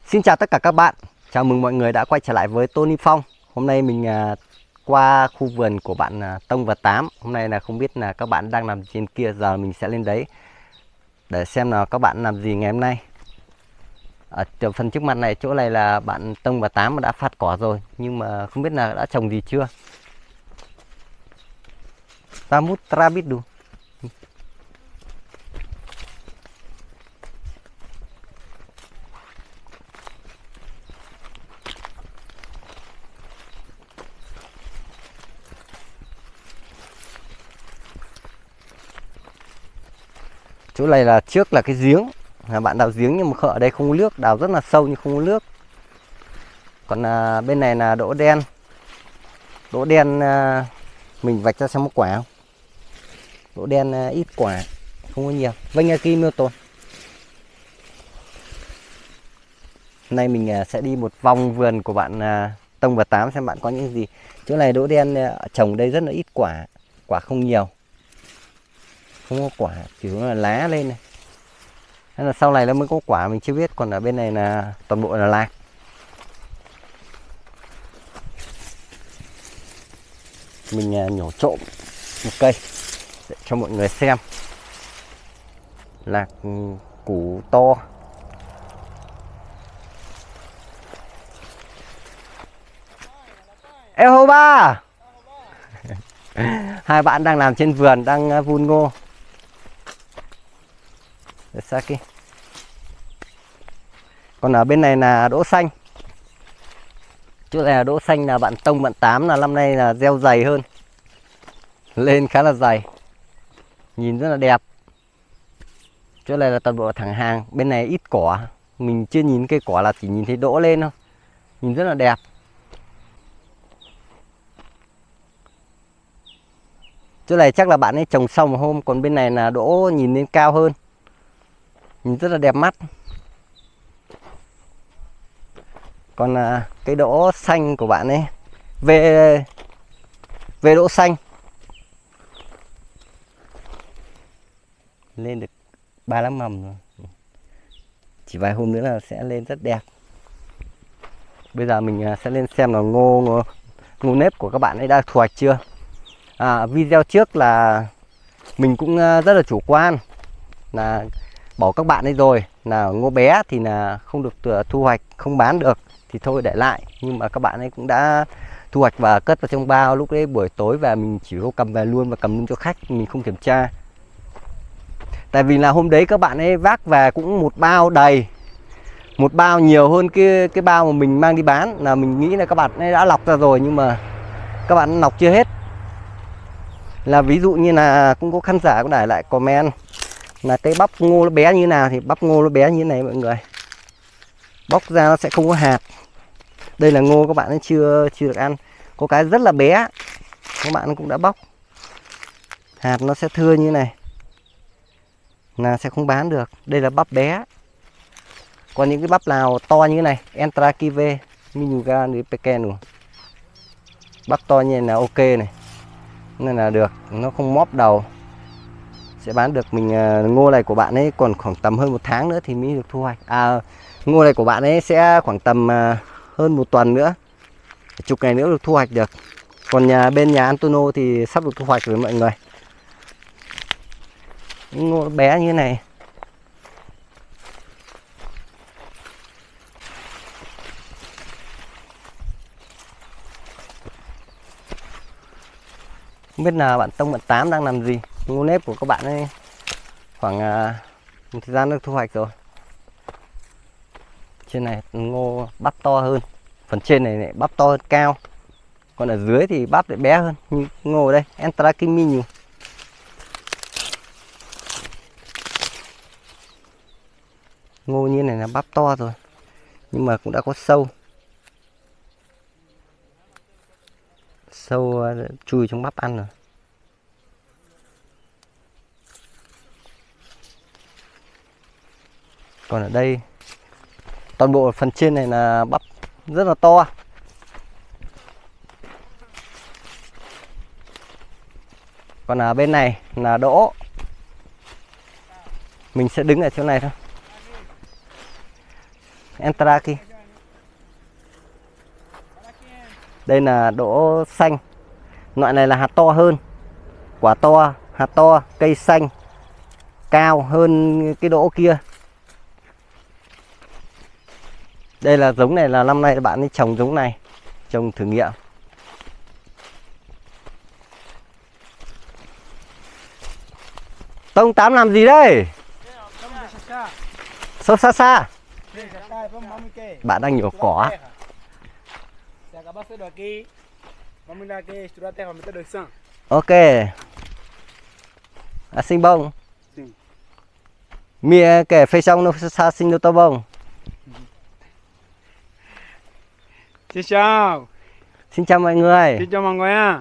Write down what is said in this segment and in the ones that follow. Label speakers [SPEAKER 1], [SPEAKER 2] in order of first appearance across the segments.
[SPEAKER 1] Xin chào tất cả các bạn. Chào mừng mọi người đã quay trở lại với Tony Phong. Hôm nay mình qua khu vườn của bạn Tông và Tám. Hôm nay là không biết là các bạn đang làm trên kia, giờ mình sẽ lên đấy để xem nào các bạn làm gì ngày hôm nay. Ở phần trước mặt này, chỗ này là bạn Tông và Tám đã phát cỏ rồi, nhưng mà không biết là đã trồng gì chưa. Tamut Rabbit đủ. Chỗ này là trước là cái giếng, là bạn đào giếng nhưng mà ở đây không có nước, đào rất là sâu nhưng không có nước. Còn bên này là đỗ đen. Đỗ đen mình vạch ra xem có quả không. Đỗ đen ít quả, không có nhiều. Vâng, Kim miêu tồn. Hôm nay mình sẽ đi một vòng vườn của bạn Tông và Tám xem bạn có những gì. Chỗ này đỗ đen trồng đây rất là ít quả, quả không nhiều, không có quả, chỉ là lá lên này. Nên là sau này nó mới có quả mình chưa biết. Còn ở bên này là toàn bộ là lạc. Mình nhổ trộm một cây để cho mọi người xem. Lạc củ to. Ê hô ba. Hai bạn đang làm trên vườn, đang vun ngô. Để xa kia. Còn ở bên này là đỗ xanh. Chỗ này là đỗ xanh, là bạn Tông bạn Tám là năm nay là gieo dày hơn, lên khá là dày, nhìn rất là đẹp. Chỗ này là toàn bộ thẳng hàng. Bên này ít cỏ, mình chưa nhìn cây cỏ, là chỉ nhìn thấy đỗ lên thôi, nhìn rất là đẹp. Chỗ này chắc là bạn ấy trồng xong một hôm. Còn bên này là đỗ nhìn lên cao hơn, nhìn rất là đẹp mắt. Còn cái đỗ xanh của bạn ấy về đỗ xanh lên được 3 mầm rồi, chỉ vài hôm nữa là sẽ lên rất đẹp. Bây giờ mình sẽ lên xem là ngô nếp của các bạn ấy đã thu hoạch chưa. Video trước là mình cũng rất là chủ quan, là bảo các bạn ấy rồi là ngô bé thì là không được thu hoạch, không bán được thì thôi để lại. Nhưng mà các bạn ấy cũng đã thu hoạch và cất vào trong bao. Lúc đấy buổi tối về mình chỉ có cầm về luôn và cầm luôn cho khách, mình không kiểm tra. Tại vì là hôm đấy các bạn ấy vác về cũng một bao đầy, một bao nhiều hơn cái bao mà mình mang đi bán. Là mình nghĩ là các bạn ấy đã lọc ra rồi, nhưng mà các bạn lọc chưa hết. Là ví dụ như là cũng có khán giả cũng để lại comment là cái bắp ngô nó bé như nào, thì bắp ngô nó bé như thế này mọi người. Bóc ra nó sẽ không có hạt. Đây là ngô các bạn ấy chưa được ăn. Có cái rất là bé, các bạn cũng đã bóc. Hạt nó sẽ thưa như này, là sẽ không bán được. Đây là bắp bé. Còn những cái bắp nào to như thế này, Entrakive, Minuga, Pekenu, bắp to như này là ok này, nên là được, nó không móp đầu, sẽ bán được. Mình ngô này của bạn ấy còn khoảng tầm hơn 1 tháng nữa thì mới được thu hoạch. Ngô này của bạn ấy sẽ khoảng tầm hơn 1 tuần nữa, chục ngày nữa được thu hoạch được. Còn bên nhà Antonio thì sắp được thu hoạch rồi mọi người. Ngô bé như thế này. Không biết là bạn Tông bạn Tám đang làm gì. Ngô nếp của các bạn ấy khoảng một thời gian được thu hoạch rồi. Trên này ngô bắp to hơn, phần trên này bắp to hơn cao, còn ở dưới thì bắp lại bé hơn. Như ngô ở đây Entrakiminu, ngô như này là bắp to rồi, nhưng mà cũng đã có sâu chui trong bắp ăn rồi. Còn ở đây toàn bộ phần trên này là bắp rất là to. Còn ở bên này là đỗ. Mình sẽ đứng ở chỗ này thôi. Entraki. Đây là đỗ xanh. Loại này là hạt to hơn. Quả to, hạt to, cây xanh, cao hơn cái đỗ kia. Đây là giống này là năm nay bạn ấy trồng giống này, trồng thử nghiệm. Tông Tám làm gì đây? Sâu xa xa. Bạn đang nhổ cỏ. Ok. Sinh bông. Mia kẻ phê xong nó xa sinh nó to bông.
[SPEAKER 2] Xin chào.
[SPEAKER 1] Xin chào mọi người.
[SPEAKER 2] Xin chào mọi người nha.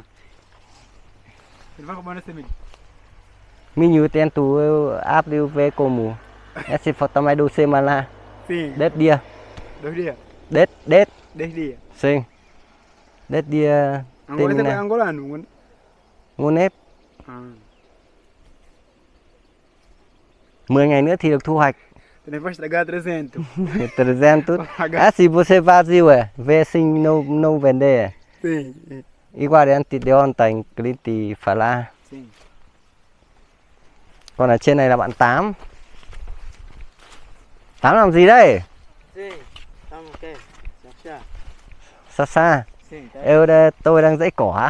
[SPEAKER 1] Mi như tên tu áp lưu về cô mù. Esi fotamai do semana.
[SPEAKER 2] Sim.
[SPEAKER 1] Đết dia.
[SPEAKER 2] Dois dias.
[SPEAKER 1] Đết đết.
[SPEAKER 2] 10 dias.
[SPEAKER 1] Sim. Đết dia.
[SPEAKER 2] Angola
[SPEAKER 1] Tên
[SPEAKER 2] é
[SPEAKER 1] này.
[SPEAKER 2] angolano.
[SPEAKER 1] Ngô nếp.
[SPEAKER 2] Ah.
[SPEAKER 1] 10 ngày nữa thì được thu hoạch.
[SPEAKER 2] Você vai estragar 300.
[SPEAKER 1] 300. Ah, se você vazio vê assim no vender.
[SPEAKER 2] Sim.
[SPEAKER 1] Igual antes de ontem, cliente falar.
[SPEAKER 2] Sim.
[SPEAKER 1] Còn ở trên này là bạn Tám. Tám làm gì đây?
[SPEAKER 2] Sim. Estamos aqui. Já.
[SPEAKER 1] Xa xa.
[SPEAKER 2] Sim.
[SPEAKER 1] Tôi đang dãy cỏ.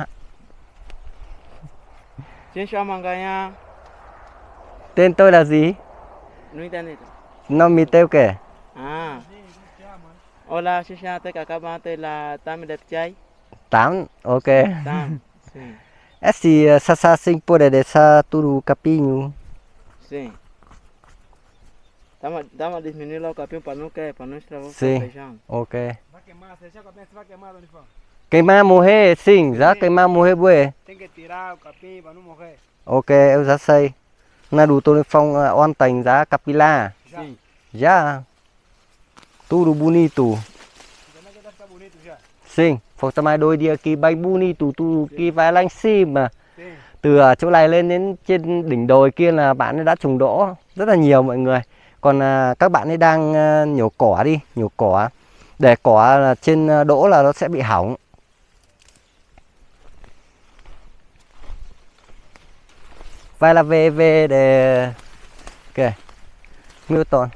[SPEAKER 2] Xin chào mọi người nha.
[SPEAKER 1] Tên tôi là gì?
[SPEAKER 2] No internet.
[SPEAKER 1] Nó mi têu kể.
[SPEAKER 2] Ah. Hola, xin chào tất cả các bạn, tôi là Tam đẹp trai.
[SPEAKER 1] Tám, ok.
[SPEAKER 2] Tam. Sim.
[SPEAKER 1] Esse sasa sim pode dessa tudo capinho.
[SPEAKER 2] Sim. Dá uma diminuir lá o capim para não cair, para não estragar o
[SPEAKER 1] Sim.
[SPEAKER 2] feijão.
[SPEAKER 1] Ok.
[SPEAKER 2] Vai queimar, você acha que vai queimar onde for?
[SPEAKER 1] Queimar morrer, sim, já queimar morrer bué.
[SPEAKER 2] Tem que tirar o capim para não morrer.
[SPEAKER 1] Ok, eu já sei. Na đủ tôi phong ontem giá capila.
[SPEAKER 2] Sim.
[SPEAKER 1] Já. Tudo bonito.
[SPEAKER 2] Também já está bonito já.
[SPEAKER 1] Sim, falta mais 2 dia aqui bem bonito, tudo que vai lá em cima.
[SPEAKER 2] Sim.
[SPEAKER 1] Từ chỗ này lên đến trên đỉnh đồi kia là bạn ấy đã trồng đỗ rất là nhiều mọi người. Còn các bạn ấy đang nhổ cỏ đi, nhổ cỏ. Để cỏ là trên đỗ là nó sẽ bị hỏng. Vai là về để ok. Newton.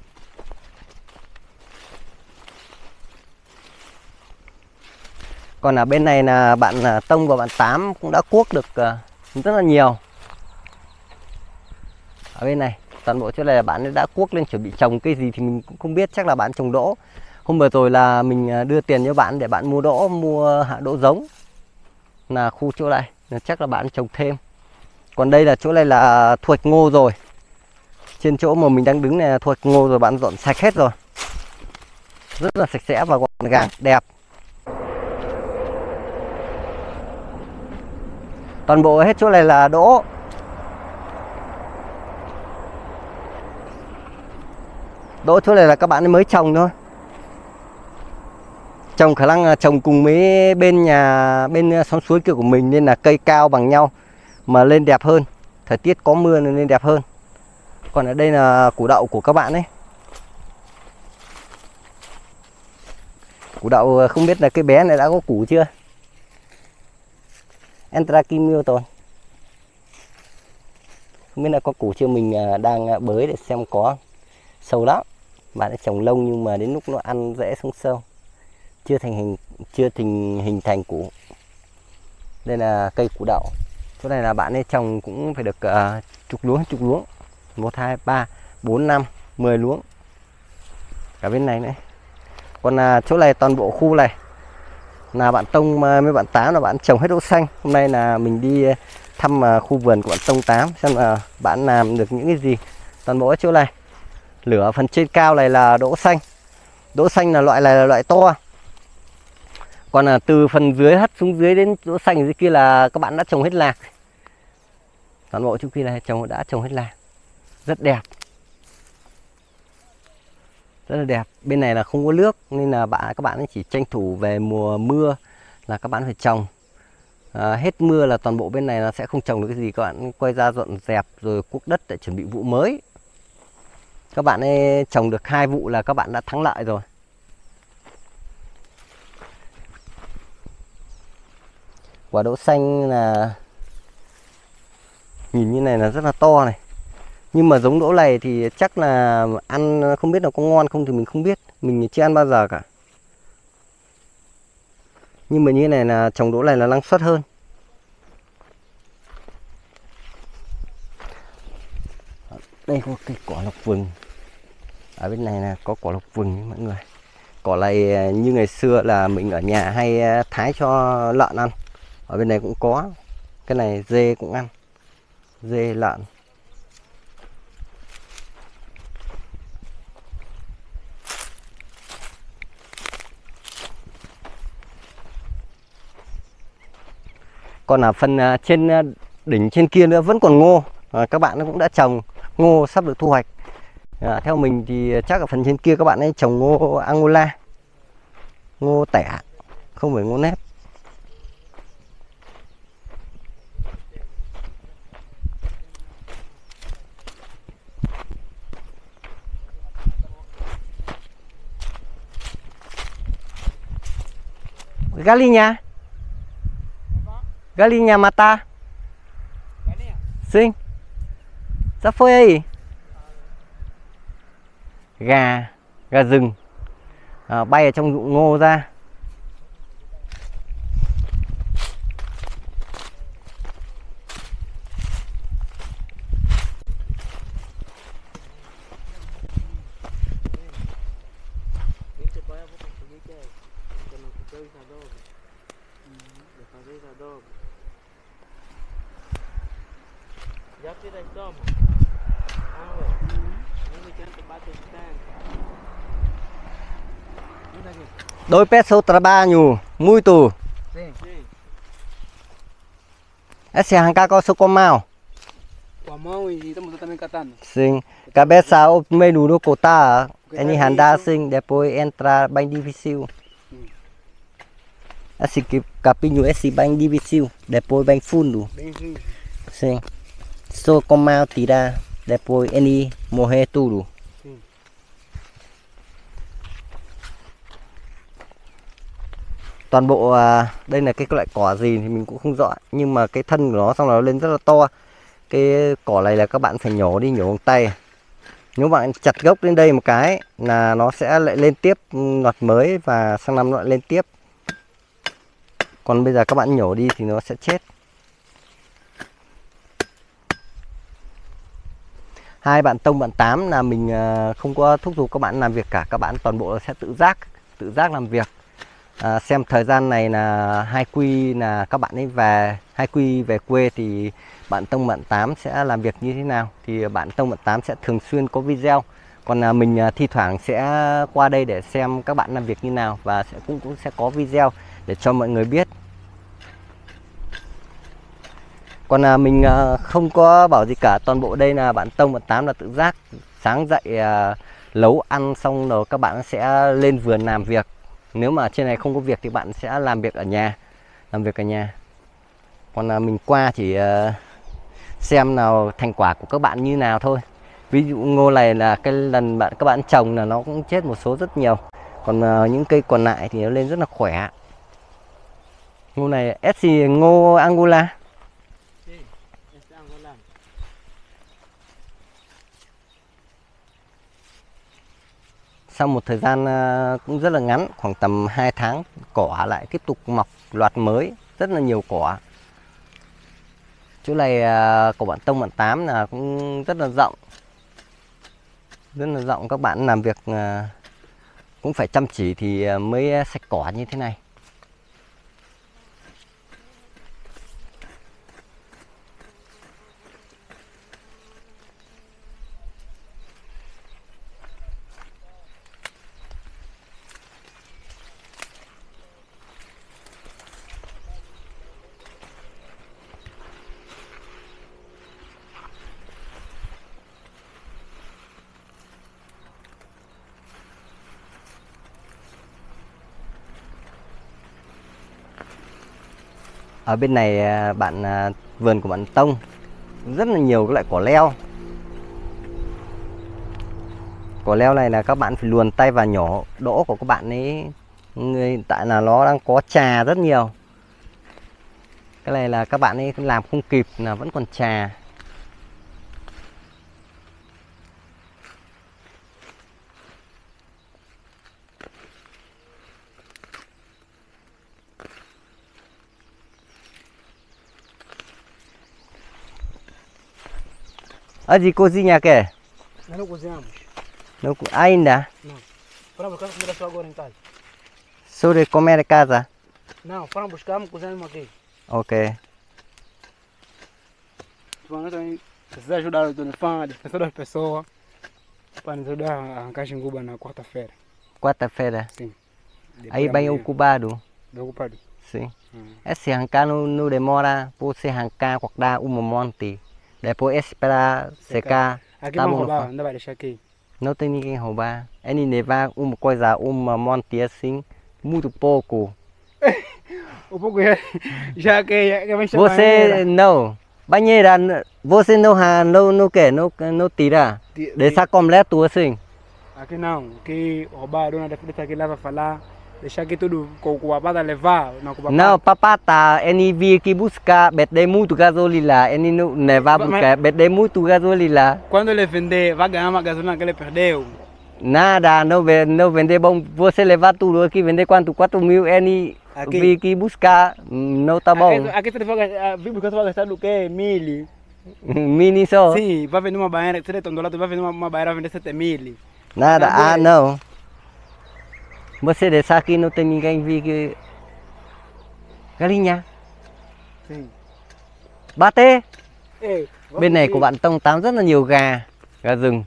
[SPEAKER 1] Còn ở bên này là bạn Tông và bạn Tám cũng đã cuốc được rất là nhiều. Ở bên này, toàn bộ chỗ này là bạn ấy đã cuốc lên chuẩn bị trồng cây gì thì mình cũng không biết, chắc là bạn trồng đỗ. Hôm vừa rồi là mình đưa tiền cho bạn để bạn mua đỗ, mua hạ đỗ giống. Là khu chỗ này, chắc là bạn trồng thêm. Còn đây là chỗ này là thu hoạch ngô rồi. Trên chỗ mà mình đang đứng này là thu hoạch ngô rồi, bạn dọn sạch hết rồi. Rất là sạch sẽ và gọn gàng, đẹp. Toàn bộ hết chỗ này là đỗ. Đỗ chỗ này là các bạn ấy mới trồng thôi. Trồng khả năng là trồng cùng với bên nhà, bên xóm suối kia của mình nên là cây cao bằng nhau mà lên đẹp hơn. Thời tiết có mưa nên lên đẹp hơn. Còn ở đây là củ đậu của các bạn ấy. Củ đậu không biết là cái bé này đã có củ chưa. Entraki Milton. Không biết là có củ chưa, mình đang bới để xem có. Sâu lắm. Bạn ấy trồng lông nhưng mà đến lúc nó ăn dễ xuống sâu. Chưa hình thành củ. Đây là cây củ đậu. Chỗ này là bạn ấy trồng cũng phải được chục luống. 1, 2, 3, 4, 5, 10 luống. Cả bên này nữa. Còn chỗ này toàn bộ khu này là bạn Tông với bạn Tám là bạn trồng hết đỗ xanh. Hôm nay là mình đi thăm khu vườn của bạn Tông Tám xem là bạn làm được những cái gì. Toàn bộ ở chỗ này. Lửa phần trên cao này là đỗ xanh. Đỗ xanh là loại này là loại to. Còn từ phần dưới hất xuống dưới đến đỗ xanh dưới kia là các bạn đã trồng hết lạc. Toàn bộ chỗ kia này đã trồng hết lạc. Rất đẹp. Rất là đẹp. Bên này là không có nước nên là các bạn chỉ tranh thủ về mùa mưa là các bạn phải trồng. Hết mưa là toàn bộ bên này nó sẽ không trồng được cái gì. Các bạn quay ra dọn dẹp rồi cuốc đất để chuẩn bị vụ mới. Các bạn ấy trồng được 2 vụ là các bạn đã thắng lợi rồi. Quả đỗ xanh là nhìn như này là rất là to này. Nhưng mà giống đỗ này thì chắc là ăn không biết là có ngon không thì mình không biết. Mình chưa ăn bao giờ cả. Nhưng mà như này là trồng đỗ này là năng suất hơn. Đây có cây cỏ lộc vừng. Ở bên này là có cỏ lộc vừng mọi người. Cỏ này như ngày xưa là mình ở nhà hay thái cho lợn ăn. Ở bên này cũng có. Cái này dê cũng ăn. Dê lợn. Còn ở phần trên đỉnh trên kia nữa vẫn còn ngô. Các bạn cũng đã trồng ngô sắp được thu hoạch. Theo mình thì chắc ở phần trên kia các bạn ấy trồng ngô Angola. Ngô tẻ, không phải ngô nếp. Galinha. Galinha mata. Sim. Já foi aí. Gà rừng bay ở trong ruộng ngô ra.
[SPEAKER 2] Já tirei toma.
[SPEAKER 1] Dois pesos trabalho muito.
[SPEAKER 2] Sim.
[SPEAKER 1] Esse arrancar com o mal.
[SPEAKER 2] Com a mão e estamos também catando.
[SPEAKER 1] Sim. Cabeça o menu do cota. Ele andar assim, depois entrar bem difícil. Esse capinho esse bem difícil, depois bem fundo.
[SPEAKER 2] Bem fundo.
[SPEAKER 1] Sim. Só com mal tirar, depois ele morrer tudo. Toàn bộ đây là cái loại cỏ gì thì mình cũng không rõ, nhưng mà cái thân của nó xong nó lên rất là to. Cái cỏ này là các bạn phải nhổ đi, nhổ bằng tay. Nếu bạn chặt gốc lên đây một cái là nó sẽ lại lên tiếp ngọt mới và sang năm nó lại lên tiếp. Còn bây giờ các bạn nhổ đi thì nó sẽ chết. Hai bạn Tông bạn Tám là mình không có thúc giục các bạn làm việc cả, các bạn toàn bộ sẽ tự giác làm việc. Xem thời gian này là hai quy là các bạn ấy về, hai quy về quê thì bạn Tông bạn Tám sẽ làm việc như thế nào thì bạn Tông bạn Tám sẽ thường xuyên có video. Còn mình thi thoảng sẽ qua đây để xem các bạn làm việc như nào và cũng sẽ có video để cho mọi người biết. Còn mình không có bảo gì cả, toàn bộ đây là bạn Tông bạn Tám là tự giác. Sáng dậy nấu ăn xong rồi các bạn sẽ lên vườn làm việc. Nếu mà trên này không có việc thì bạn sẽ làm việc ở nhà. Còn mình qua chỉ xem nào thành quả của các bạn như nào thôi. Ví dụ ngô này là cái lần các bạn trồng là nó cũng chết một số rất nhiều. Còn những cây còn lại thì nó lên rất là khỏe. Ngô này SC ngô Angola. Sau một thời gian cũng rất là ngắn, khoảng tầm 2 tháng, cỏ lại tiếp tục mọc loạt mới, rất là nhiều cỏ. Chỗ này của bạn Tông bạn Tám là cũng rất là rộng, các bạn làm việc cũng phải chăm chỉ thì mới sạch cỏ như thế này. Ở bên này vườn của bạn Tông rất là nhiều các loại cỏ leo. Cỏ leo này là các bạn phải luồn tay vào nhổ đỗ của các bạn ấy, tại là nó đang có trà rất nhiều. Cái này là các bạn ấy làm không kịp là vẫn còn trà. Oggi cozinha che?
[SPEAKER 2] Nós não cozinhamos.
[SPEAKER 1] Não, ainda?
[SPEAKER 2] Foram buscar comida só agora em casa.
[SPEAKER 1] Solo de comer casa?
[SPEAKER 2] Não, foram buscar, cozinhamos aqui.
[SPEAKER 1] Ok.
[SPEAKER 2] Nós também precisamos ajudar o Dona Fã, dispensar das pessoas, para nos ajudar a arrancar xinguba na quarta-feira.
[SPEAKER 1] Quarta-feira?
[SPEAKER 2] Sim.
[SPEAKER 1] Aí bem ocupado?
[SPEAKER 2] Bem ocupado.
[SPEAKER 1] Sim. Esse arrancar não demora, você arrancar hoặc đa uma monte. Depois esperar secar.
[SPEAKER 2] Aqui
[SPEAKER 1] Tá
[SPEAKER 2] vamos
[SPEAKER 1] bom,
[SPEAKER 2] roubar,
[SPEAKER 1] Fã.
[SPEAKER 2] não vai deixar aqui.
[SPEAKER 1] Não tem ninguém roubar. Ele levar uma coisa, uma monte assim, muito pouco.
[SPEAKER 2] Um pouco já que vem chamar.
[SPEAKER 1] Você não. Banheira, você não tira. Deixa completo assim.
[SPEAKER 2] Aqui não, aqui roubar, a dona da filha aqui lá vai falar. Deixar aqui tudo com a bata levar.
[SPEAKER 1] Não, papata, ele vir aqui buscar, bete muito gasolina, ele não levar buscar, bete muito gasolina.
[SPEAKER 2] Quando ele vender, vai ganhar uma gasolina que ele perdeu.
[SPEAKER 1] Nada, não vender bom, você levar tudo aqui, vender quanto? 4.000, ele vir aqui buscar, não tá bom.
[SPEAKER 2] Aqui você vai vir buscar, você vai gastar do que? 1.000.
[SPEAKER 1] Mini só?
[SPEAKER 2] Sim, vai vender uma banheira, 3 toneladas, vai vender uma banheira, vai vender 7.000.
[SPEAKER 1] Nada, não. Você deixar aqui não tem ninguém vir que... Galinha.
[SPEAKER 2] Sim.
[SPEAKER 1] Bate.
[SPEAKER 2] Ê,
[SPEAKER 1] bên này của bạn Tông tám rất là nhiều gà rừng.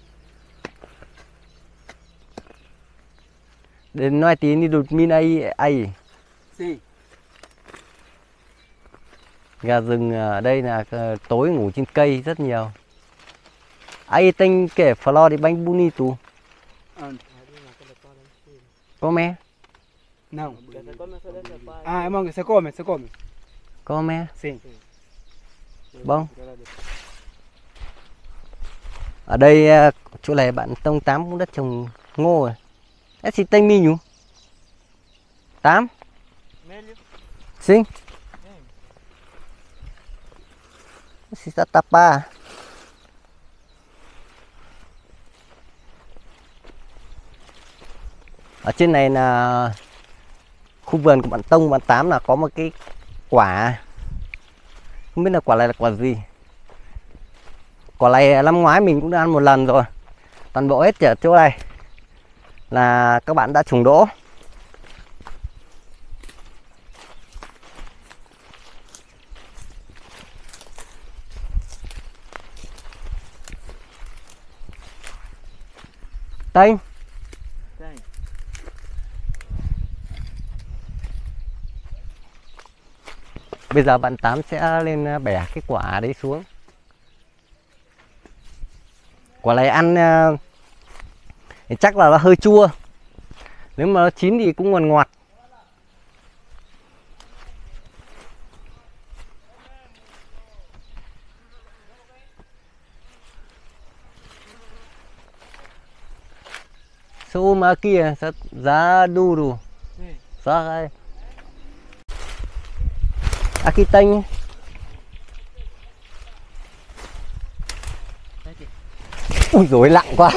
[SPEAKER 1] Đến nói tí đi đột min ai.
[SPEAKER 2] Sim.
[SPEAKER 1] Gà rừng ở đây là tối ngủ trên cây rất nhiều. Ai tên kể Flor đi bánh bonito. Come?
[SPEAKER 2] Não. Ah, irmão, você come, você come.
[SPEAKER 1] Come?
[SPEAKER 2] Sim.
[SPEAKER 1] Bông. Ở đây chỗ này bạn Tông Tám cũng đất trồng ngô rồi. Esse thì tên mi nhú. Tám. Sim. Esse está tapa. Ở trên này là khu vườn của bạn Tông, bạn Tám là có một cái quả. Không biết là quả này là quả gì. Quả này năm ngoái mình cũng đã ăn một lần rồi. Toàn bộ hết ở chỗ này là các bạn đã trồng đỗ. Tây. Bây giờ bạn Tám sẽ lên bẻ cái quả đấy xuống. Quả này ăn chắc là nó hơi chua. Nếu mà nó chín thì cũng ngọt ngọt. Suma kia giá duro. Sa aqui tem. Ui dồi lặng quá.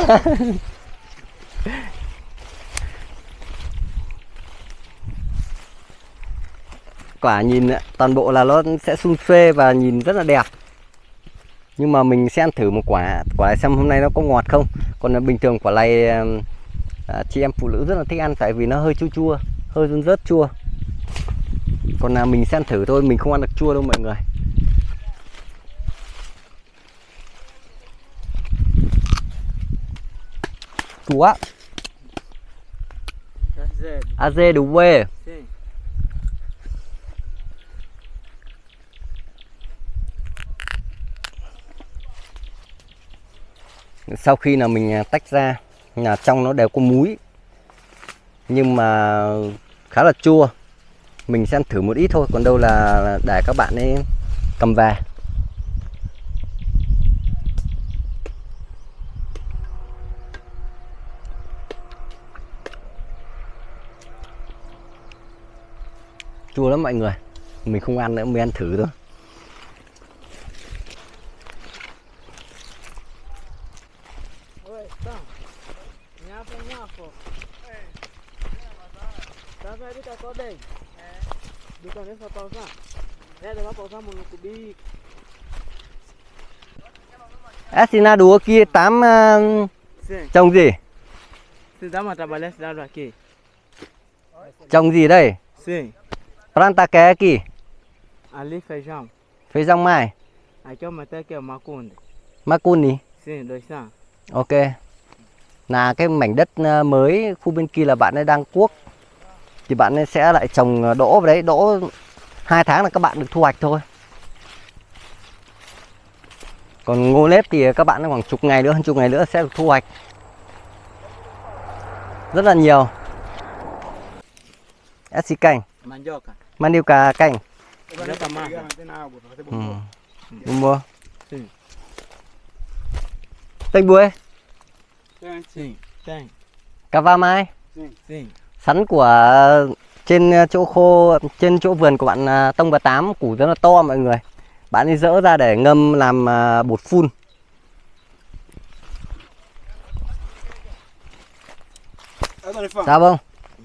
[SPEAKER 1] Quả nhìn toàn bộ là nó sẽ sum xuê và nhìn rất là đẹp. Nhưng mà mình sẽ ăn thử một quả này xem hôm nay nó có ngọt không. Còn bình thường quả này chị em phụ nữ rất là thích ăn, tại vì nó hơi chua chua, hơi rớt chua. Còn là mình sẽ ăn thử thôi, mình không ăn được chua đâu mọi người. Chua. Azedo quê. Sau khi là mình tách ra là trong nó đều có múi, nhưng mà khá là chua. Mình sẽ ăn thử một ít thôi, còn đâu là để các bạn ấy cầm về. Chua lắm mọi người. Mình không ăn nữa, mới ăn thử thôi. Sina đùa kia 8 trồng gì? Trồng gì đây?
[SPEAKER 2] Sim,
[SPEAKER 1] Planta que aqui?
[SPEAKER 2] ali feijão.
[SPEAKER 1] Feijão mai.
[SPEAKER 2] Aqui eu matei aqui o macunde.
[SPEAKER 1] Macuni.
[SPEAKER 2] Sim, 200.
[SPEAKER 1] Ok. Là cái mảnh đất mới khu bên kia là bạn ấy đang cuốc. Thì bạn ấy sẽ lại trồng đỗ vào đấy, đỗ 2 tháng là các bạn được thu hoạch thôi. Còn ngô nếp thì các bạn khoảng chục ngày nữa, hơn chục ngày nữa sẽ được thu hoạch. Rất là nhiều. Esi canh.
[SPEAKER 2] Mandioca.
[SPEAKER 1] Mandioca canh.
[SPEAKER 2] Mandioca massa.
[SPEAKER 1] Đúng mua.
[SPEAKER 2] Sim.
[SPEAKER 1] Tênh bưởi.
[SPEAKER 2] Sim, tem.
[SPEAKER 1] Cà va mai.
[SPEAKER 2] Sim.
[SPEAKER 1] Sắn của trên chỗ khô, trên chỗ vườn của bạn Tông và Tám, củ rất là to mọi người. Bạn ấy dỡ ra để ngâm làm bột phun. Sao không?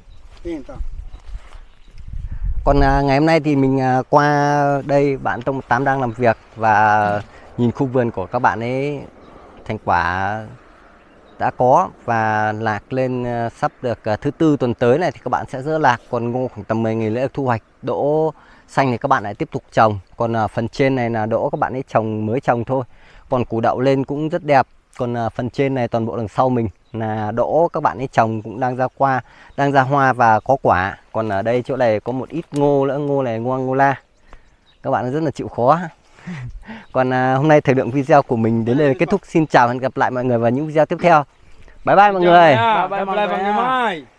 [SPEAKER 1] Còn ngày hôm nay thì mình qua đây bạn Tông 8 đang làm việc và nhìn khu vườn của các bạn ấy, thành quả đã có và lạc lên sắp được thứ tư tuần tới này thì các bạn sẽ dỡ lạc. Còn ngô khoảng tầm 10 ngày nữa thu hoạch. Đỗ xanh thì các bạn lại tiếp tục trồng. Còn phần trên này là đỗ các bạn ấy trồng, mới trồng thôi. Còn củ đậu lên cũng rất đẹp. Còn phần trên này toàn bộ đằng sau mình là đỗ các bạn ấy trồng cũng đang ra hoa và có quả. Còn ở đây chỗ này có một ít ngô nữa, ngô này ngô Angola. Các bạn rất là chịu khó. Còn hôm nay thời lượng video của mình đến đây là kết thúc. Xin chào và hẹn gặp lại mọi người vào những video tiếp theo. Bye bye mọi người.
[SPEAKER 2] Bye bye mọi người.